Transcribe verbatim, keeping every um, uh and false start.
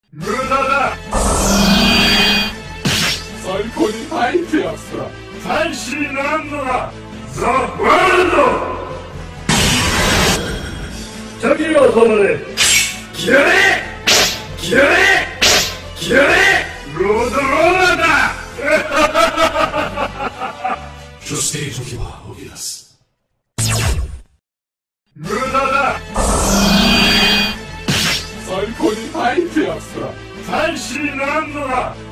無駄だ。最高に入ってやつだ。大使になるのがザ・ワールド。チャキが収まれ。キラレキラレキラレロードローラーだ。 そして時は起き出す。 無駄だ。最高に入ってやつだ。大使になるのが